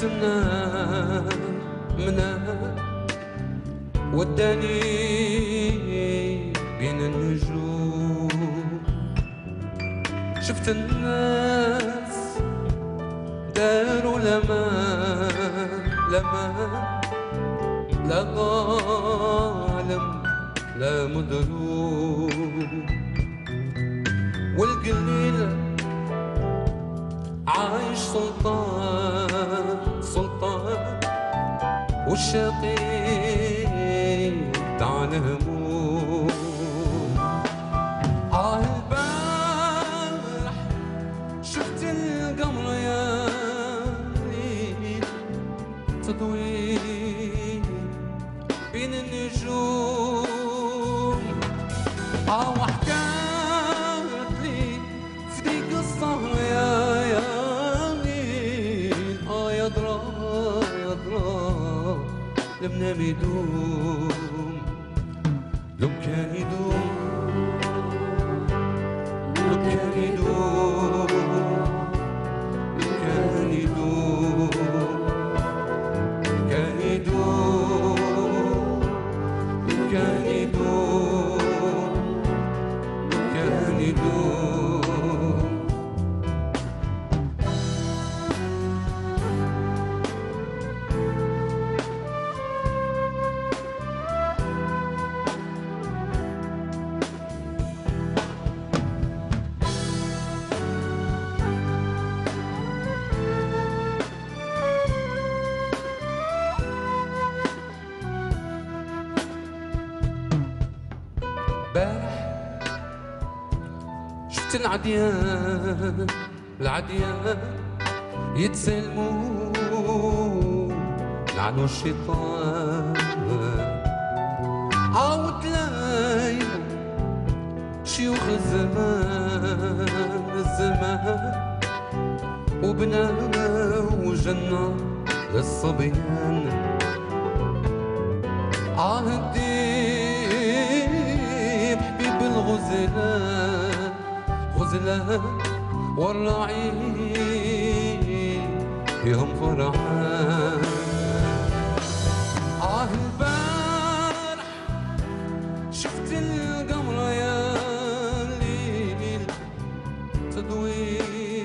منها وداني بين النجوم. شفت الناس داروا لمان لا ظالم لا مظلوم، والقليل عايش سلطان والشقي تعال هموم. البارح شفت القمر يا ليل تضوي بين النجوم. وحكات لي في قصة يا ليل. يا درا المنام يدوم، لو كان يدوم، لو كان يدوم، لو كان يدوم، كان يدوم، كان يدوم، كان يدوم. شفت العديان يتسلموا لعنوا الشيطان. وتلاقيوا شيوخ الزمان وبناوا جنة للصبيان. الديب حبيب الغزلان والرعيل يهم فرحان. البارح شفت القمر يا ليل تضوي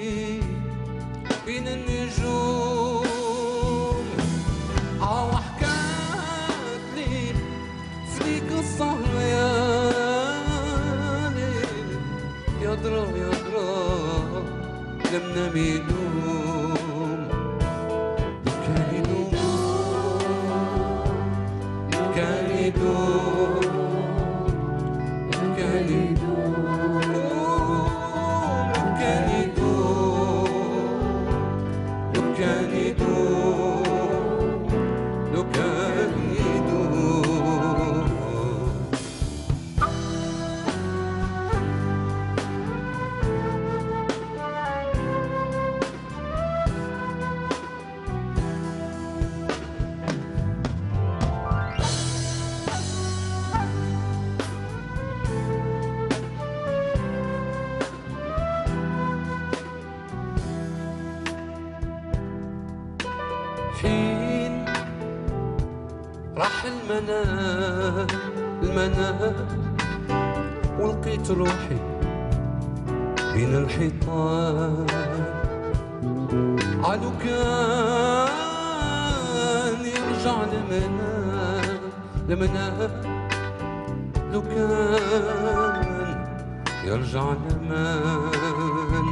بين النجوم. وحكات لي في قصة يا ليل. يا درا المنام يدوم، لو كان يدوم، لو كان يدوم، لو كان يدوم، لو كان يدوم، لو كان يدوم، لو كان يدوم. حين راح المنام ولقيت روحي بين الحيطان. لو كان يرجع لمنام، لو كان يرجع لمن.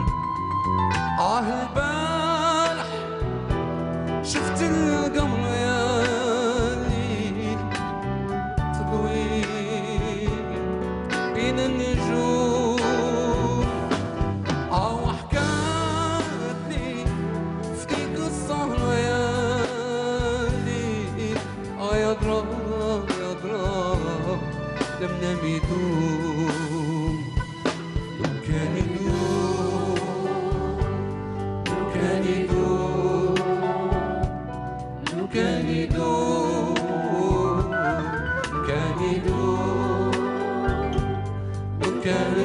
البارح شفت القمر يا ليل تضوي بين النجوم. وحكات لي في قصة يا ليل. يا درا المنام يدوم، لو كان يدوم، لو كان يدوم، لو كان يدوم، كان يدوم، لو كان